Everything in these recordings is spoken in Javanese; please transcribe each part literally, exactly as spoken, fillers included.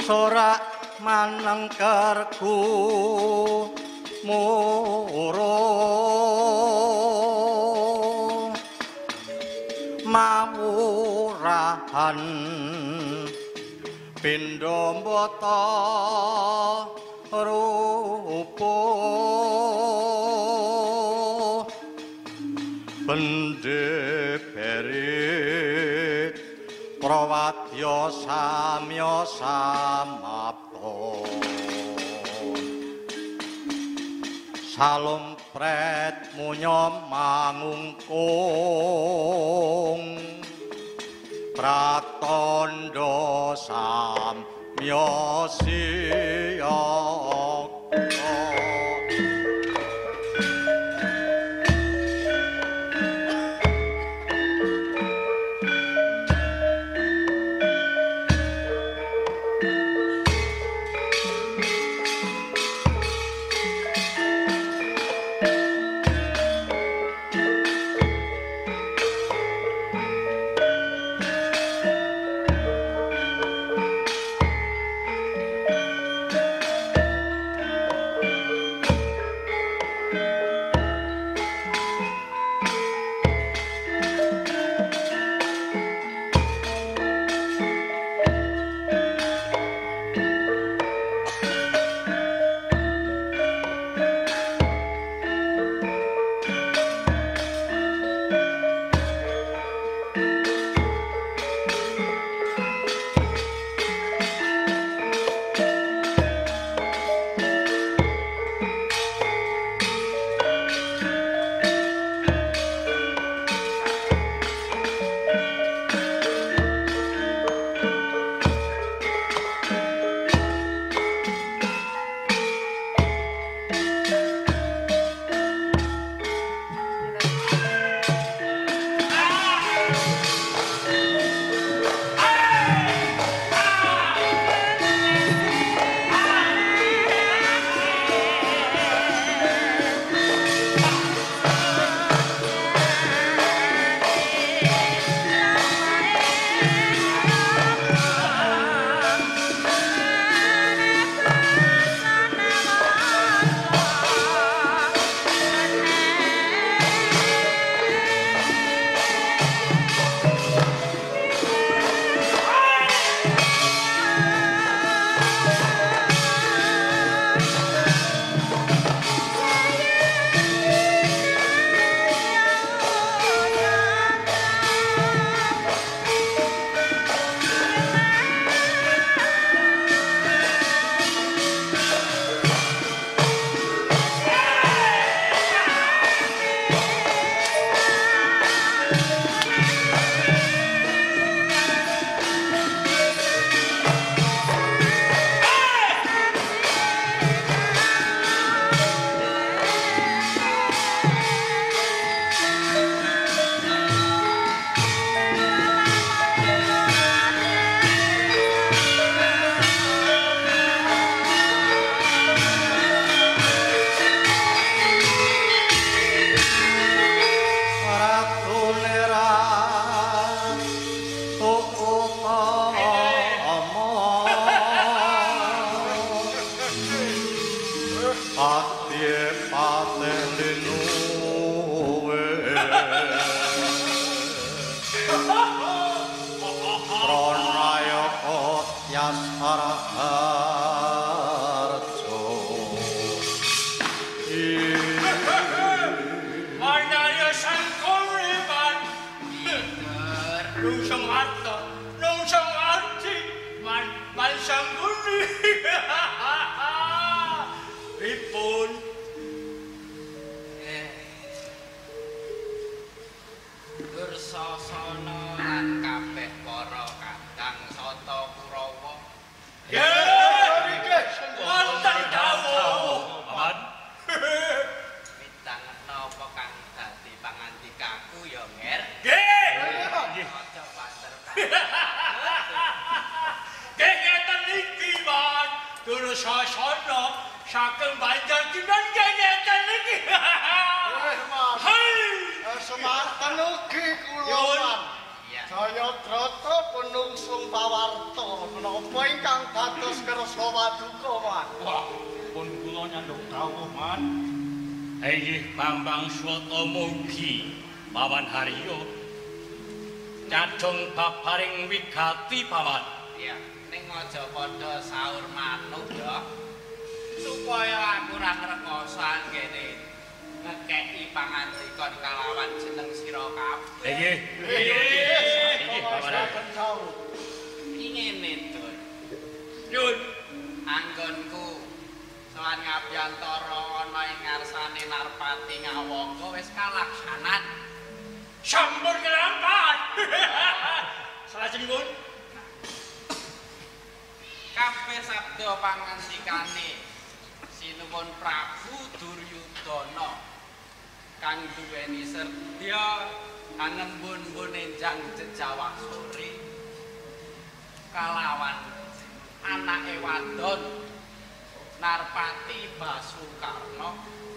sorak manengkerku murung mawurahan pindha mbata rupa bendebere prawadya samya samapta salumpret munya mangungkung pratandha samya siyaka Semanten ugi kula. Iya. Jayadrata penungsung pawarta menapa ingkang dados kersa paduka man. Wah, pun kula nyandhuk dawuh man. Inggih Bambang Swata mugi Pawan Haryo cadhong babaring wigati paman. Iya, ning aja padha saur manuk ya. Supaya aku ora ngrekoso anggene ngekeki pangandikon kalawan jeneng sira kabeh. Inggih. Inggih Paman. Iki ngene, Dun. Nyun. Anggonku sowan Ngabyantara ana ing ngarsane Narpati Ngawangga wis kalaksanan. Sampun kelampan. Salajengipun Kabeh sabda pangandikane sinuwun Prabu Duryudana kang duweni sedya anembun-mbun enjang jejawah sore kalawan anake wadon Narpati Basukarna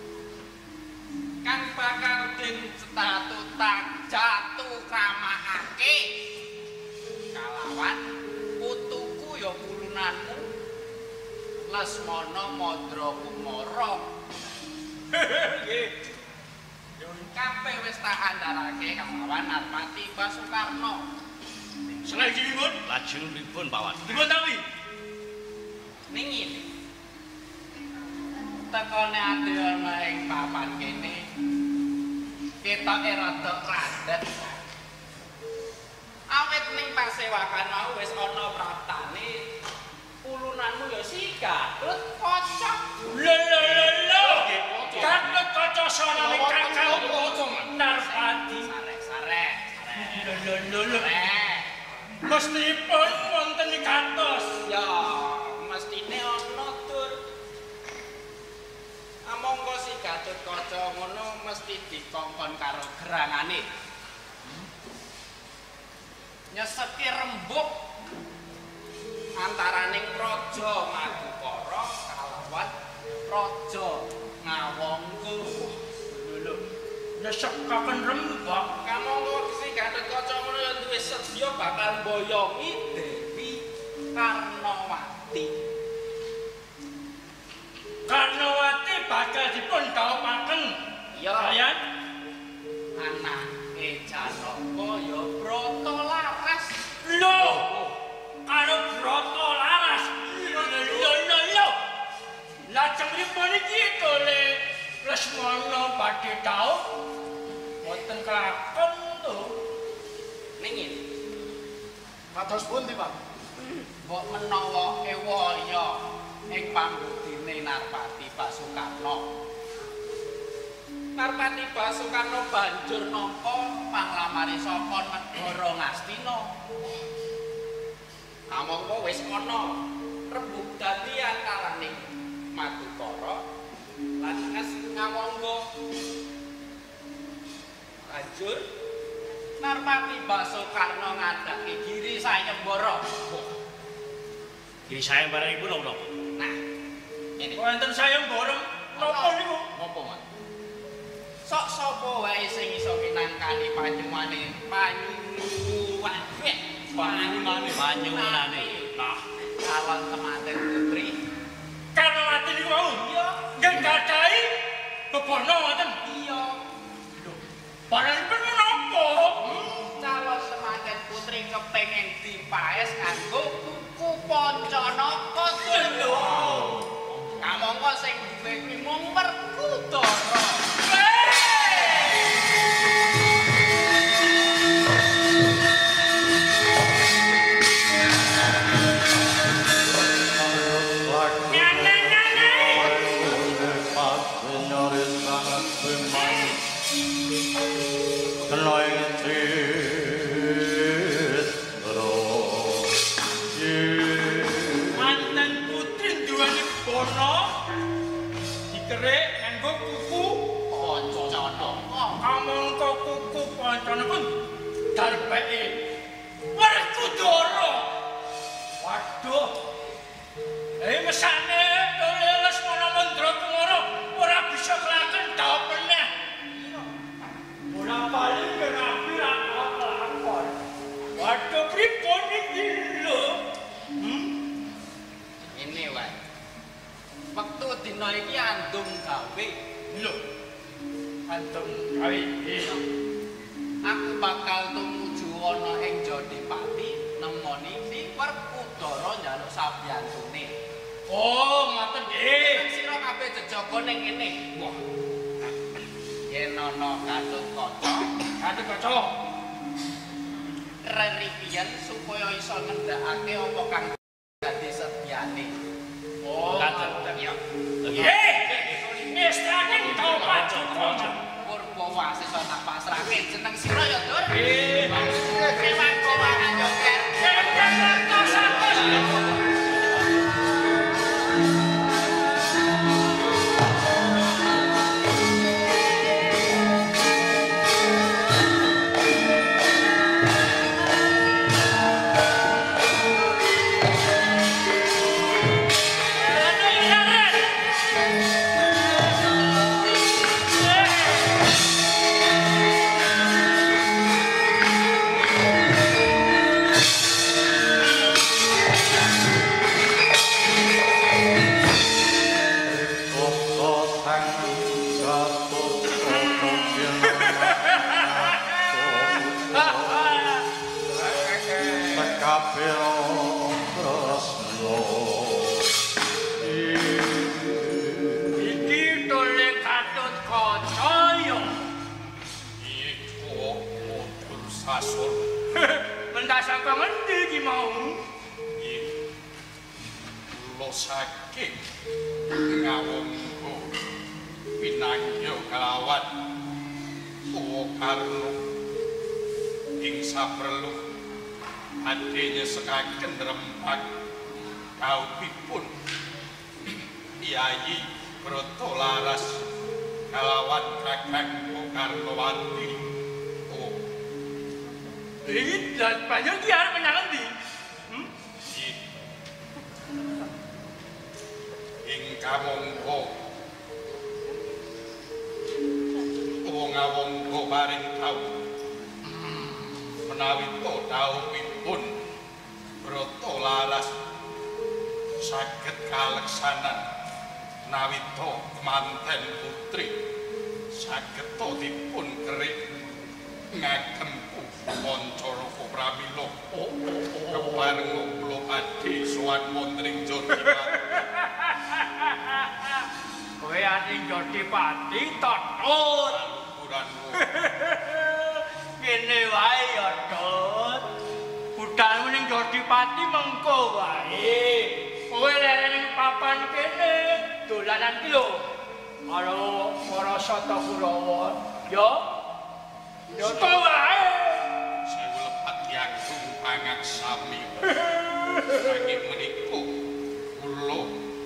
kang bakal den cetatutak jatuh kramahake kalawan putuku ya pulunanmu Lesmana Madra Kumara. Nggih. Kabeh wis tak andharake kalawan Narpati Basukarna. salajengipun lajeng pripun Pawan? Dipun tawi. Ning ngene. Tekone ade ana ing papan kene. Ketoke rada radet. Awit ning pasewakan mau wis ana praptane ulunanmu ya sigatut kocok. Lho lho lho lho. Gatut kaca sana ning kakang Narpati. Sarek-sarek. Lho lho lho lho. Eh, Mestipun wonten katos. ya mestine ana Dur. Amangka si Gatut Kaca ngono mesti dikongkon karo gerangane. Nyeseki rembug antaraning Raja Madukara kalawan Raja Ngawangga. Lho lho. Nyesekaken rembag. Kamangka si Gatut Kaca ngono ya duwe sedya bakal mboyongi Dewi Karnawati. Karnawati bakal dipun dhawuhaken. Ya, Kalian anake Janaka ya Brata Laras. lho karo Brata Laras. Lho lho lho lho. Lajengipun iki tole Lesmana badhe dhawuh boten kelakon to. Ning ngene, Kados pundi, Pak? mbok menawa ewaya ing pambudine Narpati Basukarna. Narpati Basukarna banjur nampa panglamare saka negara Ngastina. Kamangka wis ana rembug dadi antaraning Madukara lan Ngawangga. Banjur Narpati Basukarna ngadhaki Giri Sayembara. Giri sayembara iku lho. Nah, ini Wonten sayembara napa niku? Ngopo, Mas? Sok sapa wae sing iso minangkani panyuwane panyuwan. Panyuwane panyuwane. Nah, Calon temanten putri. Karnawati niku mau. Iya, Nggih gadhahi bebono wonten. iya. Barangipun menapa? Calon temanten putri kepengin dipaes kanggo kuku Pancanaka lho. Kamangka sing duwe kuwi mung Werkudara. Manten putri duweni bono dikerik nganggo kuku Pancanaka. kamangka kuku pancana pun darbeke Werkudara. Waduh. Eh mesane oleh Lesmana Mandra Kumara ora bisa kelaken dhawuh meneh. Ora paling rapi ra kelakon. Ini wae. Wektu dina iki andum gawe. Lho. Antum gawe iki. Aku bakal tumuju ana ing Jodipati nemoni si Werkudara njaluk sabiyantune. Oh, ngoten nggih. Sira kabeh jejaga ning kene. Wah. Yen ana Gatut Kaca, Gatut Kaca. Reripian supaya iso ngendhakake apa kang dadi sedyane. Oh, Gatut. Iya. Nggih. Ngestaken to Gatut Kaca. Purwawasis tak pasrahke jeneng sira ya, Dur. Nggih. Kewan-kewan joker. Saka ngendi iki mau? Lo saking ngawongku pinangyo kalawan Uwo Karno ing saperlu adene sekaken rempah kaupipun Yayi Broto Laras kalawan Kakang Karnowati. Iki dan panjang ki arep menyang endi? Hmm? Ing kamangka wong awangka paring tau menawi to dawuhipun Broto Laras saged kaleksanan menawi to kemanten putri saged to dipun kerik ngagem Moncoro Pramila kepareng kula badhe sowan wonten ing Jodipati. Kowe ati Jodipati Totut. Ukuranmu. Kene wae ya, Tut. Budalmu ning Jodipati mengko wae. Kowe leren ning papan kene dolanan ki lho. Karo para Sata Kurawa, ya. Ya to wae. Pangang sami lagi menika kula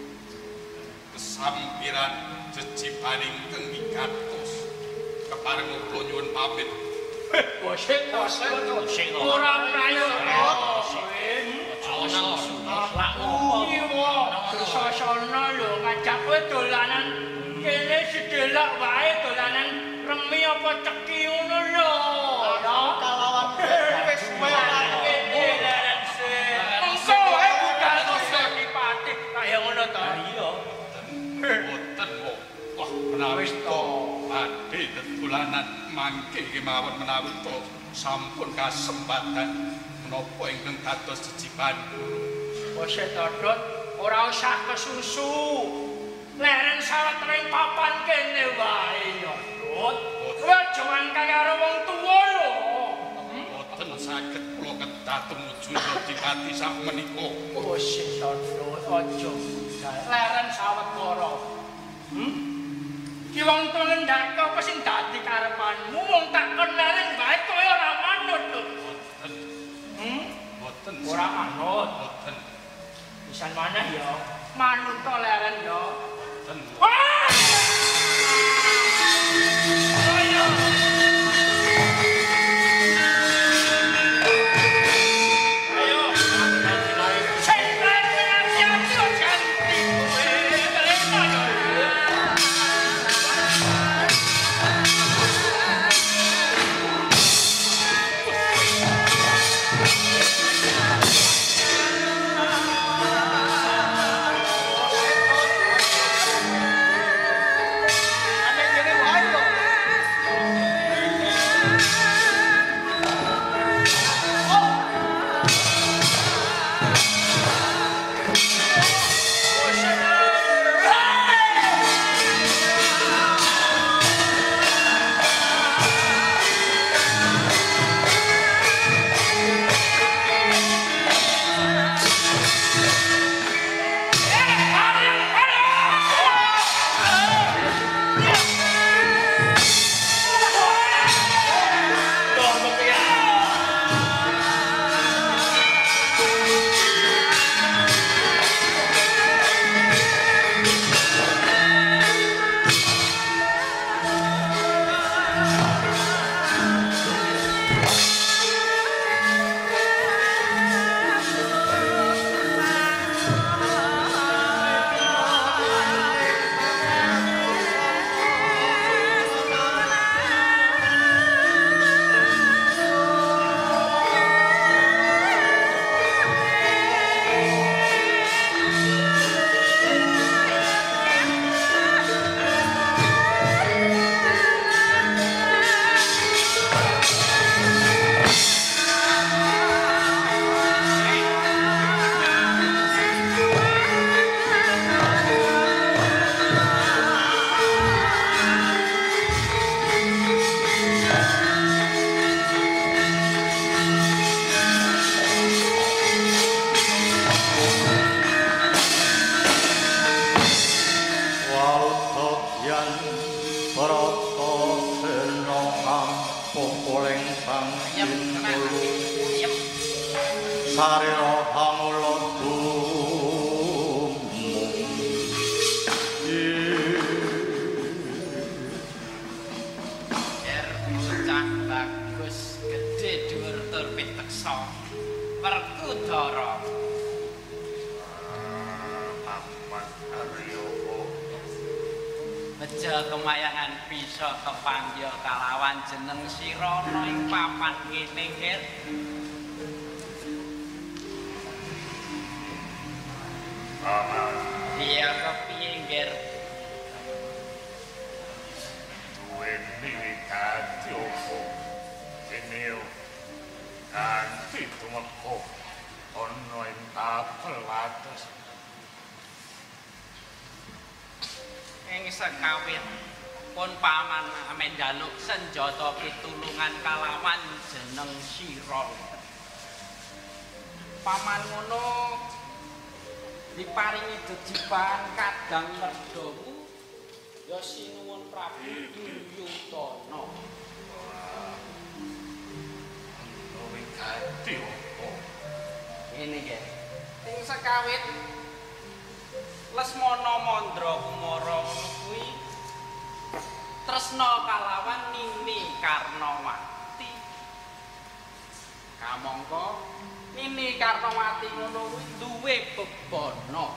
kesampiran jecipaning teng Katos kepareng kula nyuwun pamit. Bosek bosek ora prayo ana lak ngopo sasana lho ngajak kowe dolanan kene sedelak wae dolanan remi apa ceki ngono lho kalawan wis wae Boten wah menawi to badhe tetulanan mangke kemawon menawi to sampun kasempatan menapa ingkang kados jejiban Bosek Todot ora usah kesusu leren sawetering papan kene wae ya Tut kowe jangan kaya karo wong tuwa lho boten saged kula kedah tumuju Jodipati sak menika Bosek Todot aja leren sawetara. Hmm? Ki wong to ngendhake apa sing dadi karepanmu wong tak kon leren wae kowe ora manut to. Boten. Hmm? Boten Ora manut. Boten. Pisan maneh ya. Manut to leren ya. Boten. Wah! Ayo. Aja kemayangan bisa kepanggil kalawan jeneng sira ana ing papan kene, Ger. Iya kepiye, Ger? Duwe miwiti opo? Eneo kanthi tumeka ana ing tapel atas. Ing sekawit pun paman ame njaluk senjata pitulungan kalawan jeneng sira. Paman ngono diparingi dejiban kadang merdamu ya sinuwun Prabu Duryudana. Duwe kanthi opo? Ini Ger. Ing sekawit Lesmana Mandra Kumara kuwi tresna kalawan Nini Karnawati. Kamangka Nini Karnawati ngono kuwi duwe bebana.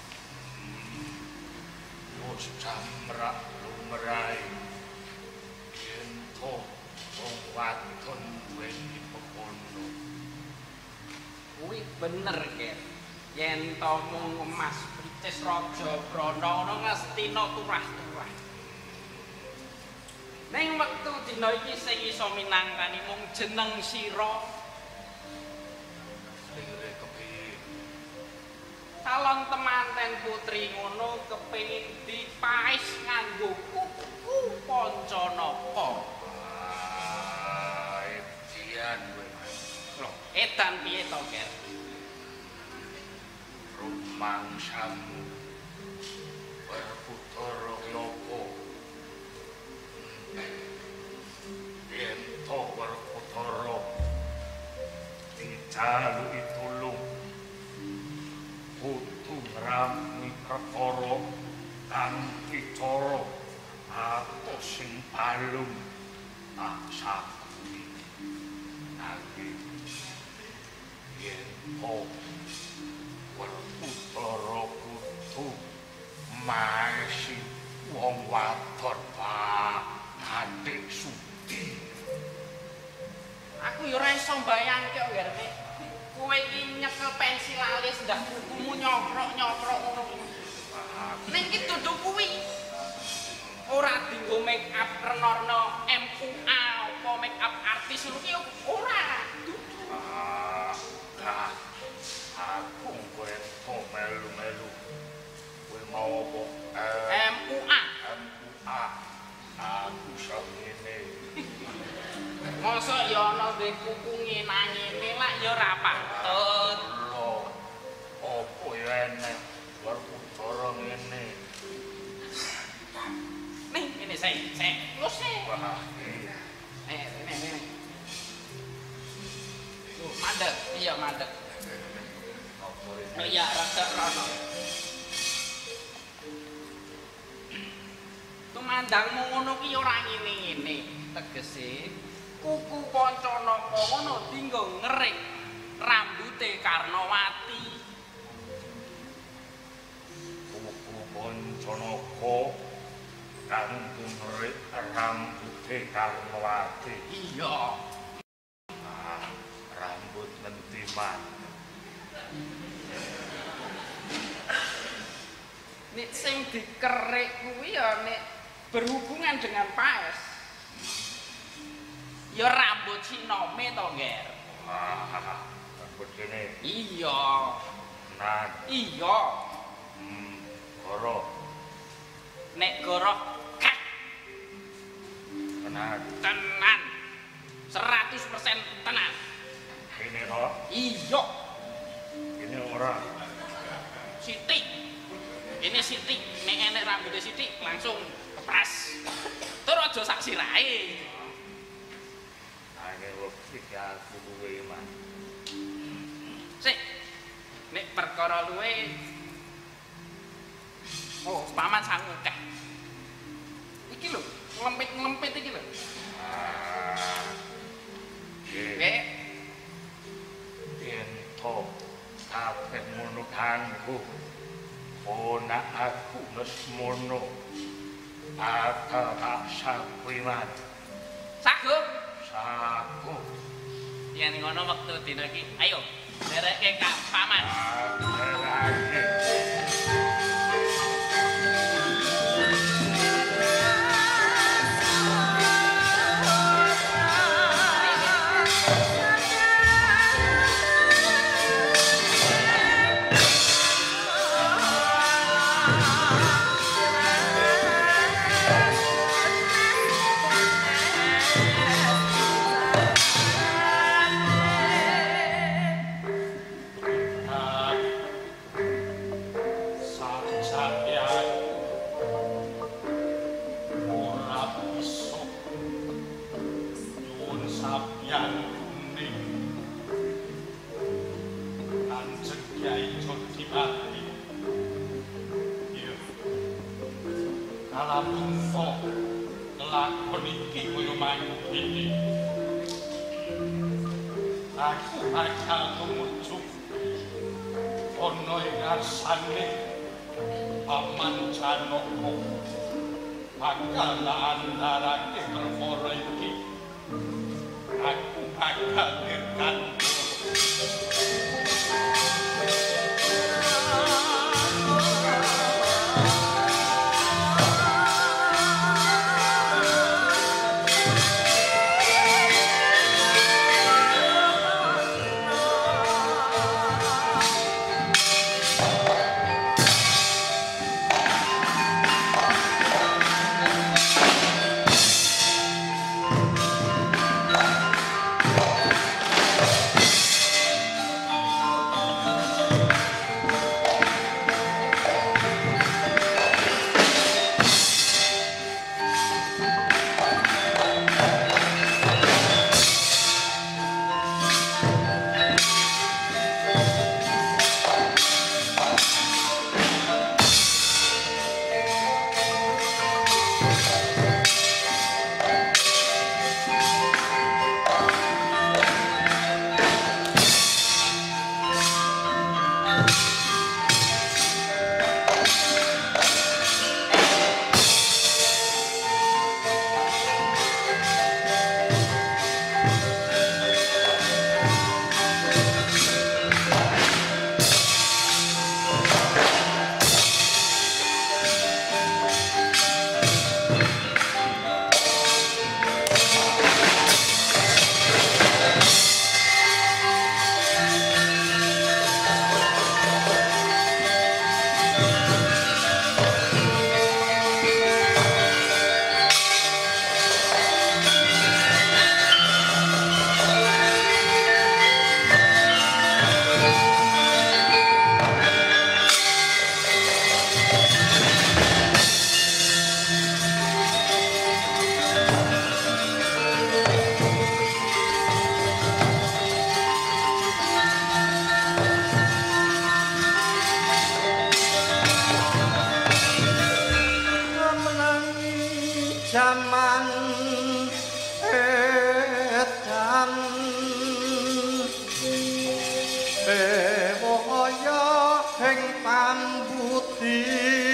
Wis camrak lumrahe. Yen to wong wadon duweni pepono. Kuwi bener, Ger. Yen to mung emas Pricis Raja Brana ana ngestina turah-turah. Ning wektu dina iki sing iso minangkani mung jeneng sira. Lire kepiye? Calon temanten putri ngono kepengin dipais nganggo kuku Pancanaka. Ah, edian kowe. Lho, edan piye to, Ger? Rumangsamu berputar yopo. Yen to berputar dijalui tulung kudu ngrami perkara kanthi cara atos sing palung tak sakuni. Nanging yen to berputar kudu maesi wong wadon Pak adik Sudi. Aku yo ora iso mbayangke kok, Ger. Kowe iki nyekel pensil alis ndak kukumu nyokrok-nyokrok ngono. Ning iki dudu kuwi. Ora dienggo make up renorno M U A apa make up artis ngono ki ora. Ah, dah. Aku kowe to melu-melu. Kowe mau apa? M U A. M U A. Aku sakmene. Mosok ya ana duwe kuku ngene-ngene lak ya ora patut. Lho. Apa ya enek berputar ngene. Nih, ini saya, saya, lu sih. Wah, Eh, ini, ini. Tuh, mandek, iya mandek. apa Oh ini? iya, rada rono. Tumandangmu ngono ki ora ngene-ngene. Tegese kuku Pancanaka ngono dinggo ngerik rambute Karnawati. Kuku Pancanaka kanggo ngerik rambute Karnawati. Iya. Ah, rambut mentiman. Nek sing dikerik kuwi ya nek berhubungan dengan paes. Ya rambut sinome to, Ger. Ah, rambut ini. Iya. Nah, Iya. hmm, goro. Nek goroh kak Nah, tenan. seratus persen tenan. ini kok. Iya. Ini orang. Siti. Ini Siti. Nek enek rambutnya Siti langsung kepras. Tur aja sak sirahe. Nah, ini waktu aku gue man. Sik. Nek perkara luwe oh, paman sangu kah. Iki lho, ngelempit-ngelempit iki lho. Ah, Nggih. ento kabeh mono kanggo ponak aku wis mono Ada tak sakwiman. Sagu. Saku. Yen ngono wektu dina iki, ayo ndereke Kak Paman. Dereke. Aku bakal tumuju ana ing ngarsane Paman Janaka bakal andharake perkara iki. Aku bakal dirgantara. Dewa ing pambuti